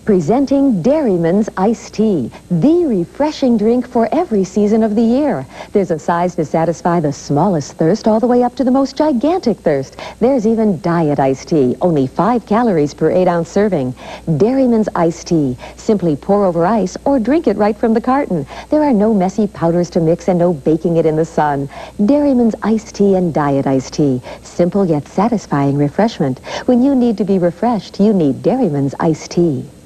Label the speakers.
Speaker 1: Presenting Dairyman's Iced Tea, the refreshing drink for every season of the year. There's a size to satisfy the smallest thirst all the way up to the most gigantic thirst. There's even diet iced tea, only 5 calories per 8-ounce serving. Dairyman's Iced Tea. Simply pour over ice or drink it right from the carton. There are no messy powders to mix and no baking it in the sun. Dairyman's Iced Tea and Diet Iced Tea. Simple yet satisfying refreshment. When you need to be refreshed, you need Dairyman's Iced Tea.